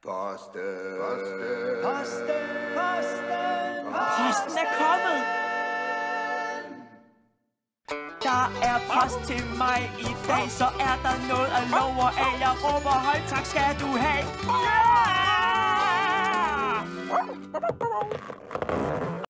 Posten er kommet! Der er post til mig i dag, så er der noget at love af. Jeg råber højt, tak skal du have.